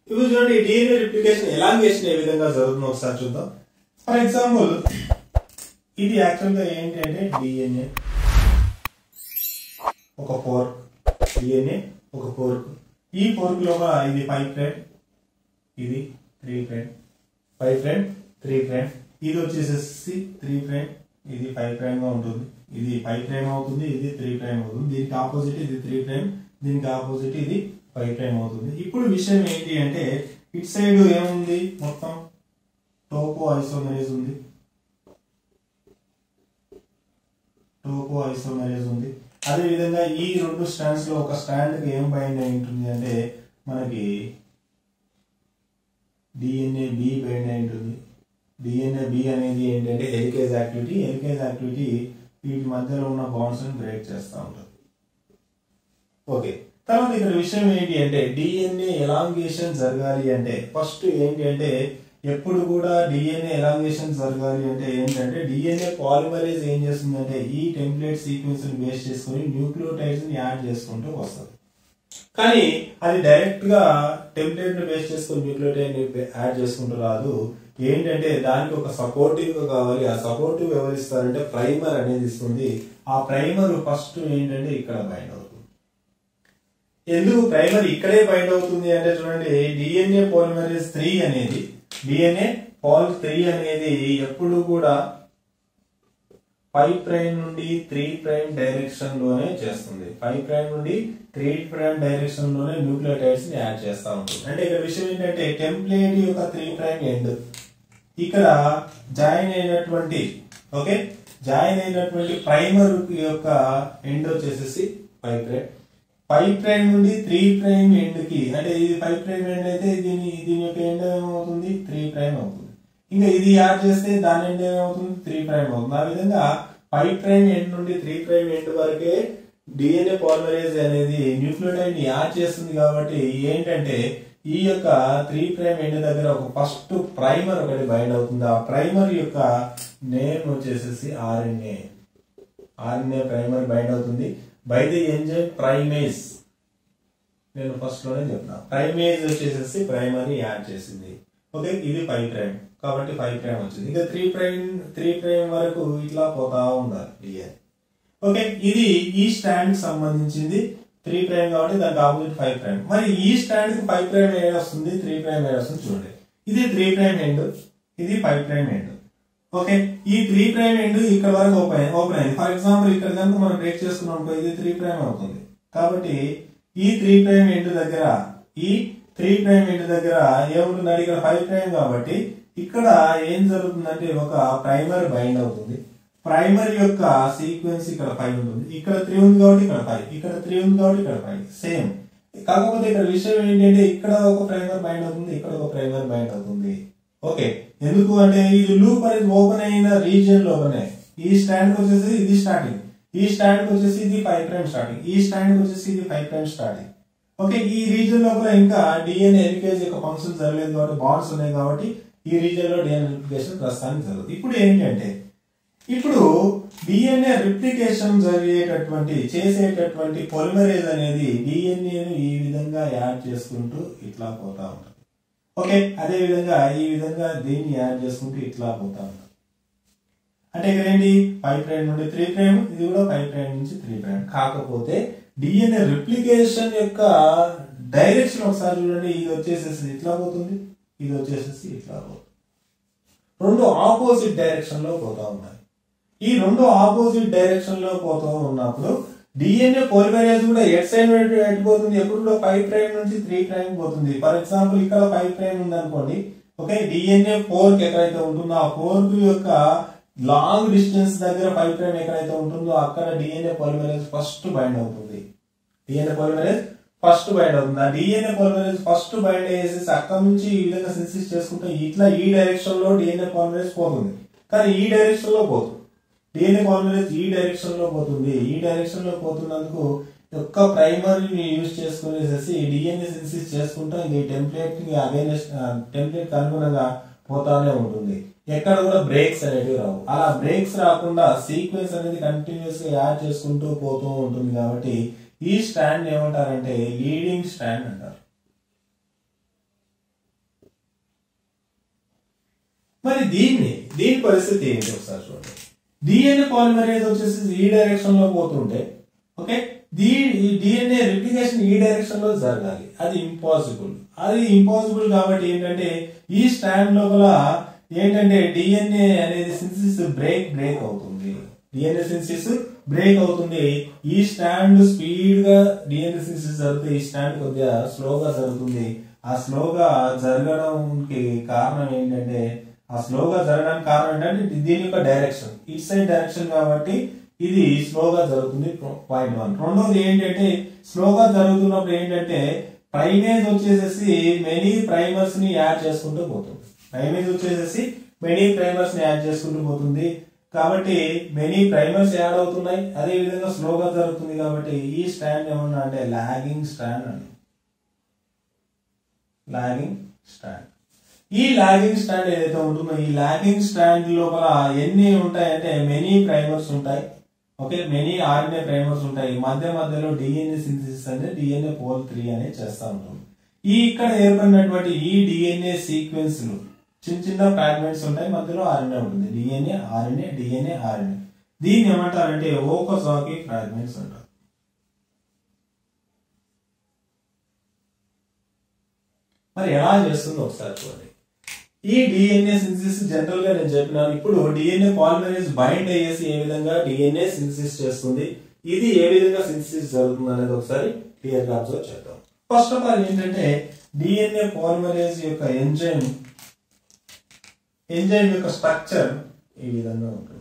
ఇప్పుడు చూడండి DNA replication elongation ఏ విధంగా జరుగుతుందో ఒకసారి చూద్దాం. ఫర్ ఎగ్జాంపుల్ ఇది యాక్చువల్గా ఏంటి అంటే డిఎన్ఏ ఒక ఫోర్క్, డిఎన్ఏ ఒక ఫోర్క్. ఈ ఫోర్క్ లోపల ఇది 5 ప్రైమ్, ఇది 3 ప్రైమ్, 5 ప్రైమ్ 3 ప్రైమ్, ఇది వచ్చేసేసి 3 ప్రైమ్, ఇది 5 ప్రైమ్ గా ఉంటుంది, ఇది 5 ప్రైమ్ అవుతుంది, ఇది 3 ప్రైమ్ అవుతుంది, దీనికి ఆపోజిట్ ఇది 3 ప్రైమ్, దీనికి ఆపోజిట్ ఇది 5 ప్రైమ్ అవుతుంది. ఇప్పుడు విషయం ఏంటి అంటే ఇటు సైడ్ ఏముంది, మొత్తం టోపో ఐసోమరేజ్ ఉంది, టోపో ఐసోమరేజ్ ఉంది. అదే విధంగా ఈ రెండు స్ట్రాండ్స్ లో ఒక స్ట్రాండ్ కి ఏం బైండ్ అయి ఉంటుంది అంటే మనకి డిఎన్ఏ బి బైండ్ అయి ఉంటుంది. డిఎన్ఏ బి అనేది ఏంటంటే హెలికేజ్ యాక్టివిటీ. హెలికేజ్ యాక్టివిటీ వీటి మధ్యలో ఉన్న బాండ్స్ ని బ్రేక్ చేస్తూ ఉంటుంది. ఓకే, తర్వాత ఇక్కడ విషయం ఏంటి అంటే డిఎన్ఏ ఎలాంగేషన్ జరగాలి అంటే ఫస్ట్ ఏంటి అంటే ఎప్పుడు కూడా డిఎన్ఏ ఎలాంగేషన్ జరగాలి అంటే ఏంటంటే డిఎన్ఏ పాలిమరేజ్ ఏం చేస్తుందంటే ఈ టెంప్లేట్ సీక్వెన్స్ ని బేస్ చేసుకుని న్యూక్లియోటైడ్స్ ని యాడ్ చేసుకుంటూ వస్తుంది. కానీ అది డైరెక్ట్ గా టెంప్లేట్ ని బేస్ చేసుకుని న్యూక్లియోటైడ్ ని యాడ్ చేసుకుంటూ రాదు. ఏంటంటే దానికి ఒక సపోర్టివ్ కావాలి. ఆ సపోర్టివ్ ఎవరిస్తారంటే ప్రైమర్ అనేది ఇస్తుంది. ఆ ప్రైమర్ ఫస్ట్ ఏంటంటే ఇక్కడ బైండ్ అవుతుంది. ఎందుకు ప్రైమర్ ఇక్కడే బైండ్ అవుతుంది అంటే చూడండి డిఎన్ఏ పాలిమరేజ్ 3 అనేది డిఎన్ఏ పాల్ 3 అనేది ఎప్పుడు కూడా 5 ప్రైమ్ నుండి 3 ప్రైమ్ డైరెక్షన్ లోనే చేస్తుంది. 5 ప్రైమ్ నుండి 3 ప్రైమ్ డైరెక్షన్ లోనే న్యూక్లియోటైడ్స్ ని యాడ్ చేస్తా ఉంటుంది. అంటే ఇక్కడ విషయం ఏంటంటే టెంప్లేట్ యొక్క 3 ప్రైమ్ ఎండ్ ఇక్కడ జాయిన్ అయినటువంటి ప్రైమర్ యొక్క ఎండ్ వచ్చేసేసి 5 ప్రైమ్. 5 ప్రైమ్ నుండి 3 ప్రైమ్ ఎండ్ కి అంటే ఇది 5 ప్రైమ్ ఎండ్ అయితే దీని యొక్క ఎండ్ ఏమవుతుంది 3 ప్రైమ్ అవుతుంది. ఇంకా ఇది యాడ్ చేస్తే దాని ఎండ్ ఏమవుతుంది 3 ప్రైమ్ అవుతుంది. ఆ విధంగా 5 ప్రైమ్ ఎండ్ నుండి 3 ప్రైమ్ ఎండ్ వరకే డిఎన్ఏ పాలిమరేజ్ అనేది న్యూక్లియోటైడ్ ని యాడ్ చేస్తుంది. కాబట్టి ఏంటంటే ఈ యొక్క 3 ప్రైమ్ ఎండ్ దగ్గర ఒక ఫస్ట్ ప్రైమర్ ఒకటి బైండ్ అవుతుంది. ఆ ప్రైమర్ యొక్క నేమ్ వచ్చేసేసి ఆర్ఎన్ఏ ప్రైమర్ బైండ్ అవుతుంది బై ది ఎంజైమ్ ప్రైమేజ్. నేను ఫస్ట్ లోనే చెప్పిన ప్రైమేజ్ వచ్చేసేసి ప్రైమర్ యాడ్ చేసింది. ఓకే, ఇది 5 ప్రైమ్ కాబట్టి 5 ప్రైమ్ వచ్చింది. ఇంకా 3 ప్రైమ్ వరకు ఇట్లా పోతా ఉండాలి డిఎన్ఏ. ఓకే, ఇది ఈ స్టాండ్ కి సంబంధించింది 3 ప్రైమ్ కాబట్టి దానికి ఆపోజిట్ 5 ప్రైమ్. మరి ఈ స్టాండ్ కి 5 ప్రైమ్ ఏడ్ వస్తుంది, 3 ప్రైమ్ ఏడ్ వస్తుంది. చూడండి ఇది 3 ప్రైమ్ ఎండ్, ఇది 5 ప్రైమ్ ఎండ్. ఓకే, ఈ 3 ప్రైమ్ ఎండ్ ఇక్కడ వరకు ఓపెన్ అయింది. ఫర్ ఎగ్జాంపుల్ ఇక్కడ కనుక మనం బ్రేక్ చేసుకున్నాం ఇది 3 ప్రైమ్ అవుతుంది. కాబట్టి ఈ 3 ప్రైమ్ ఎండ్ దగ్గర ఏముంటుందంటే ఇక్కడ 5 ప్రైమ్ కాబట్టి ఇక్కడ ఏం జరుగుతుందంటే ఒక ప్రైమర్ బైండ్ అవుతుంది. ప్రైమర్ యొక్క సీక్వెన్స్ ఇక్కడ 5 ఉంటుంది. ఇక్కడ 3 ఉంది కాబట్టి ఇక్కడ 5, ఇక్కడ 3 ఉంది కాబట్టి ఇక్కడ 5 సేమ్. కాకపోతే ఇక్కడ విషయం ఏంటంటే ఇక్కడ ఒక ప్రైమర్ బైండ్ అవుతుంది, ఇక్కడ ఒక ప్రైమర్ బైండ్ అవుతుంది. ఓకే, ఎందుకు అంటే ఇది లూప్ అనేది ఓపెన్ అయిన రీజియన్ లోపలనే ఈ స్టాండ్ వచ్చేసి ఇది స్టార్టింగ్, ఈ స్టాండ్ వచ్చేసి ఇది 5 ప్రైమ్ స్టార్టింగ్, ఈ స్టాండ్ వచ్చేసి ఇది 5 ప్రైమ్ స్టార్టింగ్. ఓకే, ఈ రీజియన్ లోపల ఇంకా డిఎన్ఏ హెలికేజ్ యొక్క ఫంక్షన్ జరగలేదు కాబట్టి బాండ్స్ ఉన్నాయి కాబట్టి ఈ రీజియన్ లో డిఎన్ఏ రిప్లికేషన్ ప్రస్తుతానికి జరుగుతుంది. ఇప్పుడు ఏంటంటే ఇప్పుడు డిఎన్ఏ రిప్లికేషన్ చేసేటటువంటి పాలిమరేజ్ అనేది డిఎన్ఏను ఈ విధంగా యాడ్ చేసుకుంటూ ఇట్లా పోతా ఉంటుంది. ఓకే, అదే విధంగా ఈ విధంగా దీన్ని యాడ్ చేసుకుంటూ ఇట్లా పోతా ఉంటుంది. అంటే ఇక్కడ ఏంటి 5 ప్రైమ్ నుండి 3 ప్రైమ్, ఇది కూడా 5 ప్రైమ్ నుంచి 3 ప్రైమ్. కాకపోతే డిఎన్ఏ రిప్లికేషన్ యొక్క డైరెక్షన్ ఒకసారి చూడండి. ఇది వచ్చేసేసి ఇట్లా పోతుంది, ఇది వచ్చేసేసి ఇట్లా పోతుంది. రెండు ఆపోజిట్ డైరెక్షన్ లో పోతా ఉన్నాయి. ఈ రెండు ఆపోజిట్ డైరెక్షన్ లో పోతూ ఉన్నప్పుడు డిఎన్ఏ పాలిమరేజ్ కూడా ఎట్ సైడ్ పోతుంది, ఎప్పుడు కూడా 5 ప్రైమ్ నుంచి 3 ప్రైమ్ పోతుంది. ఫర్ ఎగ్జాంపుల్ ఇక్కడ 5 ప్రైమ్ ఉంది అనుకోండి. ఓకే, డిఎన్ఏ 4 ఎక్కడైతే ఉంటుందో ఆ 4 యొక్క లాంగ్ డిస్టెన్స్ దగ్గర 5 ప్రైమ్ ఎక్కడైతే ఉంటుందో అక్కడ డిఎన్ఏ పాలిమరేజ్ ఫస్ట్ బైండ్ అవుతుంది. డిఎన్ఏ పాలిమరేజ్ ఫస్ట్ బైండ్ అవుతుంది. ఆ డిఎన్ఏ పాలిమరేజ్ ఫస్ట్ బైండ్ చేసేసి అక్కడ నుంచి ఈ విధంగా సిన్సిస్ చేసుకుంటే ఇట్లా ఈ డైరెక్షన్ లో డిఎన్ఏ పాలిమరేజ్ పోతుంది. కానీ ఈ డైరెక్షన్ లో పోతుంది. డిఎన్ఏ పాలిమరేజ్ ఈ డైరెక్షన్ లో పోతుంది. ఈ డైరెక్షన్ లో పోతున్నందుకు యొక్క ప్రైమరీని యూజ్ చేసుకునేసి డిఎన్ఏ సిన్సిస్ చేసుకుంటూ ఈ టెంప్లేట్ కి అనుగుణంగా పోతానే ఉంటుంది. ఎక్కడ కూడా బ్రేక్స్ అనేవి రావు. అలా బ్రేక్స్ రాకుండా సీక్వెన్స్ అనేది కంటిన్యూస్ గా యాడ్ చేసుకుంటూ పోతూ ఉంటుంది. కాబట్టి ఈ స్టాండ్ ఏమంటారంటే లీడింగ్ స్టాండ్ అంటారు. మరి దీని పరిస్థితి ఏంటి ఒకసారి చూడండి. డిఎన్ఏ పాలిమరేజ్ వచ్చేసి ఈ డైరెక్షన్ లో పోతుంటే ఓకే డిఎన్ఏ రిప్లికేషన్ ఈ డైరెక్షన్ లో జరగాలి. అది ఇంపాసిబుల్ కాబట్టి ఏంటంటే ఈ స్ట్రాండ్ లోపల ఏంటంటే డిఎన్ఏ అనేది సింథసిస్ బ్రేక్ అవుతుంది. డిఎన్ఏ సింథసిస్ బ్రేక్ అవుతుంది. ఈ స్ట్రాండ్ స్పీడ్ గా డిఎన్ఏ సింథసిస్ జరుగుతుంది, ఈ స్ట్రాండ్ కొద్దిగా స్లోగా జరుగుతుంది. ఆ స్లోగా జరగడానికి కారణం ఏంటంటే దీని యొక్క డైరెక్షన్ ఇట్ సైడ్ డైరెక్షన్ కాబట్టి ఇది స్లోగా జరుగుతుంది. పాయింట్ 1. రెండోది ఏంటంటే స్లోగా జరుగుతున్నప్పుడు ఏంటంటే ప్రైమేజ్ వచ్చేసేసి మెనీ ప్రైమర్స్ ని యాడ్ చేసుకుంటూ పోతుంది. కాబట్టి మెనీ ప్రైమర్స్ యాడ్ అవుతున్నాయి, అదే విధంగా స్లోగా జరుగుతుంది. కాబట్టి ఈ స్ట్రాండ్ ఏమన్నా అంటే లాగింగ్ స్ట్రాండ్. ఈ లాగింగ్ స్ట్రాండ్ ఏదైతే ఉంటుందో ఈ లాగింగ్ స్ట్రాండ్ లోపల ఎన్ని ఉంటాయంటే మెనీ ప్రైమర్స్ ఉంటాయి. ఓకే, మెనీ ఆర్ఎన్ఏ ప్రైమర్స్ ఉంటాయి. మధ్యలో డిఎన్ఏ సింథసిస్ అంటే డిఎన్ఏ పోల్ 3 అనేది చేస్తూ ఉంటుంది. ఈ ఇక్కడ ఏర్పడినటువంటి ఈ డిఎన్ఏ సీక్వెన్స్ చిన్న ఫ్రాగ్మెంట్స్ ఉంటాయి, మధ్యలో ఆర్ఎన్ఏ ఉంటుంది. డిఎన్ఏ ఆర్ఎన్ఏ దీన్ని ఏమంటారంటే ఓకజాకి ఫ్రాగ్మెంట్స్ అంటారు. మరి ఎలా చేస్తుందో ఒకసారి చూడండి. ఈ డిఎన్ఏ సింథసిస్ జనరల్ గా నేను చెప్పినాను. ఇప్పుడు డిఎన్ఏ పాలిమరేజ్ బైండ్ అయ్యేసి ఏ విధంగా డిఎన్ఏ సింథసిస్ చేస్తుంది, ఇది ఏ విధంగా సింథసిస్ జరుగుతుంది అనేది ఒకసారి క్లియర్ గా అబ్జర్వ్ చేద్దాం. ఫస్ట్ ఆఫ్ ఆల్ ఏంటంటే డిఎన్ఏ పాలిమరేజ్ యొక్క ఎంజైమ్ యొక్క స్ట్రక్చర్ ఈ విధంగా ఉంటుంది.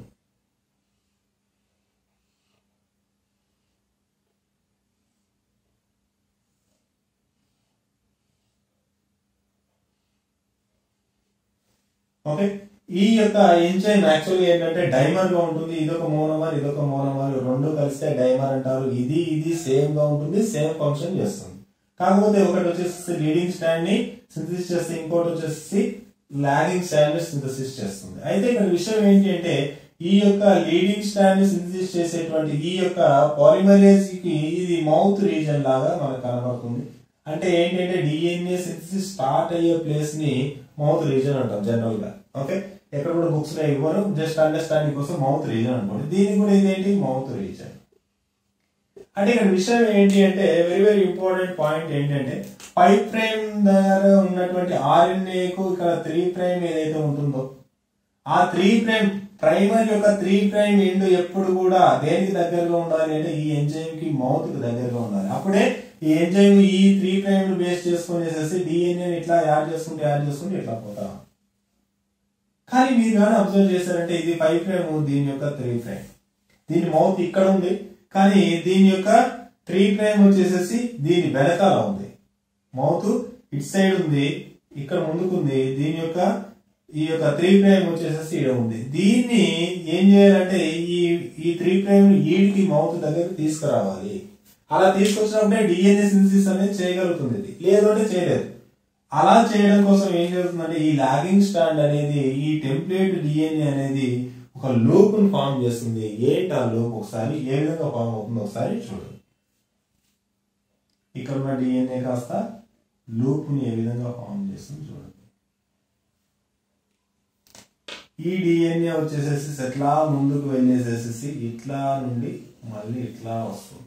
ఓకే, ఈ యొక్క ఎంజైమ్ యాక్చువల్గా ఏంటంటే డైమర్ గా ఉంటుంది. ఇదొక మోనోమర్ రెండు కలిస్తే డైమర్ అంటారు. ఇది సేమ్ గా ఉంటుంది, సేమ్ ఫంక్షన్ చేస్తుంది. కాకపోతే ఒకటి వచ్చేసి లీడింగ్ స్ట్రాండ్ ని సింథసిస్ చేస్తే ఇంకోటి వచ్చేసి లాగింగ్ స్ట్రాండ్ ని సింథసిస్ చేస్తుంది. అయితే ఇక్కడ విషయం ఏంటి అంటే ఈ యొక్క లీడింగ్ స్ట్రాండ్ ని సింథసిస్ చేసేటువంటి ఈ యొక్క పాలిమరేజ్ కి ఇది మౌత్ రీజన్ లాగా మనకు కనబడుతుంది. అంటే ఏంటంటే డిఎన్ఏ సింథసిస్ స్టార్ట్ అయ్యే ప్లేస్ ని మౌత్ రీజన్ అంటాం జనరల్ గా. ఓకే, ఎక్కడ కూడా బుక్స్ లో ఇవ్వరు, జస్ట్ అండర్స్టాండింగ్ కోసం మౌత్ రీజన్ అనుకోండి. దీనికి కూడా ఇదేంటి మౌత్ రీజన్. అంటే ఇక్కడ విషయం ఏంటి అంటే వెరీ ఇంపార్టెంట్ పాయింట్ ఏంటంటే 5 ప్రైమ్ దగ్గర ఉన్నటువంటి ఆర్ఎన్ఏ కు ఇక్కడ 3 ప్రైమ్ ఏదైతే ఉంటుందో ఆ 3 ప్రైమ్ ప్రైమర్ యొక్క 3 ప్రైమ్ ఎండ్ ఎప్పుడు కూడా దేనికి దగ్గరగా ఉండాలి అంటే ఈ ఎంజైమ్ కి మౌత్ కి దగ్గరగా ఉండాలి. అప్పుడే ఈ ఎంజైమ్ ఈ 3 ప్రైమ్ బేస్ చేసుకునేసేసి డిఎన్ఏ ఇట్లా యాడ్ చేసుకుంటే ఇట్లా పోతాం. కానీ మీరు కానీ అబ్జర్వ్ చేశారంటే ఇది 5 ప్రైమ్, దీని యొక్క 3 ప్రైమ్. దీని మౌత్ ఇక్కడ ఉంది, కానీ దీని యొక్క 3 ప్రైమ్ వచ్చేసేసి దీని వెనకాల ఉంది. మౌత్ ఇట్ సైడ్ ఉంది, ఇక్కడ ముందుకుంది. దీని యొక్క ఈ యొక్క 3 ప్రైమ్ వచ్చేసేసి ఇక్కడ ఉంది. దీన్ని ఏం చేయాలంటే ఈ 3 ప్రైమ్ ఈడికి మౌత్ దగ్గర తీసుకురావాలి. అలా తీసుకొచ్చినప్పుడే డిఎన్ఏ సింథసిస్ అనేది చేయగలుగుతుంది. ఇది లేదు అంటే చేయలేదు. అలా చేయడం కోసం ఏం జరుగుతుందంటే ఈ లాగింగ్ స్ట్రాండ్ అనేది ఈ టెంప్లేట్ డిఎన్ఏ అనేది ఒక లూప్ ను ఫామ్ చేస్తుంది. ఏంటి ఆ లూప్ ఒకసారి ఏ విధంగా ఫామ్ అవుతుందో ఒకసారి చూడండి. ఇక్కడ ఉన్న డిఎన్ఏ కాస్త లూప్ ని ఏ విధంగా ఫామ్ చేస్తుంది చూడండి. ఈ డిఎన్ఏ వచ్చేసేసి ఎట్లా ముందుకు వెళ్ళేసేసి ఇట్లా నుండి మళ్ళీ ఇట్లా వస్తుంది.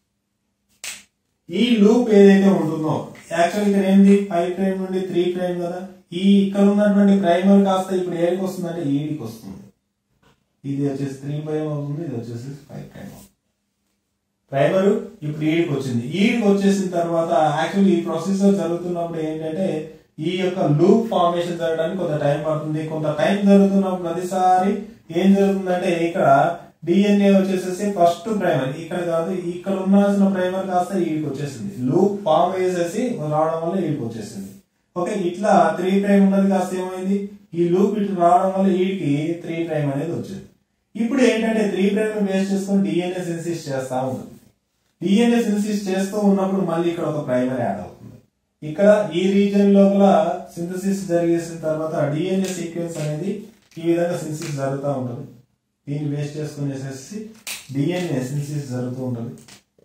ఈ లూప్ ఏదైతే ఉంటుందో యాక్చువల్ ఇక్కడ ఏంటి 5 ప్రైమ్ నుండి 3 ప్రైమ్ కదా. ఈ ఇక్కడ ఉన్నటువంటి ప్రైమర్ కాస్త ఇప్పుడు ఏడికి వస్తుంది అంటే ఈడికి వస్తుంది. ఇది వచ్చేసి 3 ప్రైమ్ అవుతుంది, ఇది వచ్చేసి 5 ప్రైమ్ అవుతుంది. ప్రైమర్ ఇప్పుడు ఈడికి వచ్చింది. ఈడికి వచ్చేసిన తర్వాత యాక్చువల్లీ ఈ ప్రొసీజర్ జరుగుతున్నప్పుడు ఏంటంటే ఈ యొక్క లూప్ ఫార్మేషన్ జరగడానికి కొంత టైం పడుతుంది. కొంత టైం జరుగుతున్నప్పుడు ప్రతిసారి ఏం జరుగుతుందంటే ఇక్కడ డిఎన్ఏ వచ్చేసేసి ఫస్ట్ ప్రైమర్ ఇక్కడ కాదు, ఇక్కడ ఉండాల్సిన ప్రైమర్ కాస్త ఈడికి వచ్చేసింది. లూప్ ఫామ్ చేసేసి రావడం వల్ల ఈడికి వచ్చేసింది. ఓకే, ఇట్లా 3 ప్రైమ్ ఉన్నది కాస్త ఏమైంది, ఈ లూప్ ఇటు రావడం వల్ల ఈడికి 3 ప్రైమ్ అనేది వచ్చింది. ఇప్పుడు ఏంటంటే 3 ప్రైమ్ బేస్ చేసుకొని డిఎన్ఏ సింథసిస్ చేస్తా ఉంటుంది. డిఎన్ఏ సింథసిస్ చేస్తూ ఉన్నప్పుడు మళ్ళీ ఇక్కడ ఒక ప్రైమర్ యాడ్ అవుతుంది. ఇక్కడ ఈ రీజన్ లోపల సింథసిస్ జరిగేసిన తర్వాత డిఎన్ఏ సీక్వెన్స్ అనేది ఈ విధంగా సింథసిస్ జరుగుతూ ఉంటుంది. దీన్ని బేస్ చేసుకునేసేసి డిఎన్ఏ సింథసిస్ జరుగుతూ ఉంటుంది.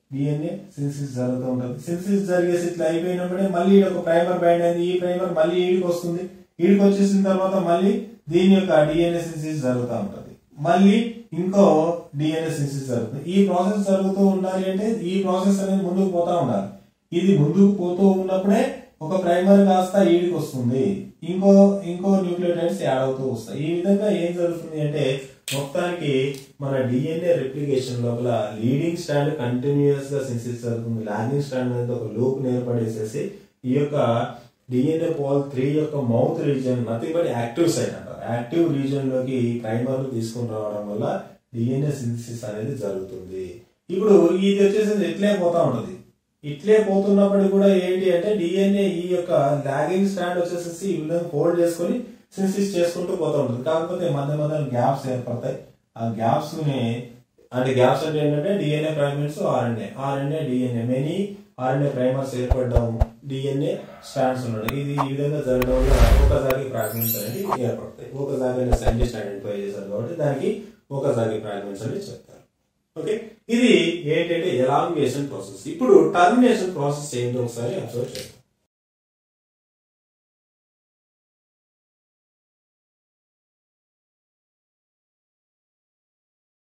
సింథసిస్ జరిగేసి ఇట్లా అయిపోయినప్పుడే మళ్ళీ ఒక ప్రైమర్ బైండ్ అయింది. ఈ ప్రైమర్ మళ్ళీ ఈడికి వస్తుంది. ఈడికి వచ్చేసిన తర్వాత మళ్ళీ దీని యొక్క డిఎన్ఏ సింథసిస్ జరుగుతూ ఉంటుంది. మళ్ళీ ఇంకో డిఎన్ఏ సింథసిస్ జరుగుతుంది. ఈ ప్రాసెస్ జరుగుతూ ఉండాలి అంటే ఈ ప్రాసెస్ అనేది ముందుకు పోతా ఉండాలి. ఇది ముందుకు పోతూ ఉన్నప్పుడే ఒక ప్రైమర్ కాస్త ఈడికి వస్తుంది, ఇంకో న్యూక్లియోటైడ్స్ యాడ్ అవుతూ వస్తాయి. ఈ విధంగా ఏం జరుగుతుంది అంటే మొత్తానికి మన డిఎన్ఏ రెప్లికేషన్ లోపల లీడింగ్ స్ట్రాండ్ కంటిన్యూస్ గా సింథసిస్ జరుగుతుంది. లాగింగ్ స్ట్రాండ్ అనేది ఒక లూప్ ఏర్పడేసేసి ఈ యొక్క డిఎన్ఏ పోల్ 3 యొక్క mouth region nothing but active site అంటారు. యాక్టివ్ రీజియన్ లోకి ప్రైమర్ తీసుకుని రావడం వల్ల డిఎన్ఏ సింథసిస్ అనేది జరుగుతుంది. ఇప్పుడు ఇది వచ్చేసి ఇట్లే పోతా ఉంటది. ఇట్లే పోతున్నప్పటికీ కూడా ఏంటి అంటే డిఎన్ఏ ఈ యొక్క లాగింగ్ స్ట్రాండ్ వచ్చేసి ఈ విధంగా ఫోల్డ్ చేసుకొని సింథసిస్ చేసుకుంటూ పోతూ ఉంటుంది. కాకపోతే మధ్య మధ్య గ్యాప్స్ ఏర్పడతాయి. ఆ గ్యాప్స్ అంటే గ్యాప్స్ అంటే ఏంటంటే DNA fragments RNA DNA many RNA primers ఏర్పడడం, డిఎన్ఏ స్ట్రాండ్స్ ఉండడం, ఇది ఈ విధంగా జరగడం వల్ల ఒకసారి ఫ్రాగ్మెంట్స్ అనేది ఏర్పడతాయి. ఒకసారి సైంటిస్ట్ ఐడెంటిఫై చేశారు కాబట్టి దానికి ఒకసారి ఫ్రాగ్మెంట్స్ అనేది చెప్తారు. ఓకే, ఇది ఏంటంటే ఎలాంగేషన్ ప్రాసెస్. ఇప్పుడు టర్మినేషన్ ప్రాసెస్ ఏంటో ఒకసారి అబ్జర్వ్ చేద్దాం.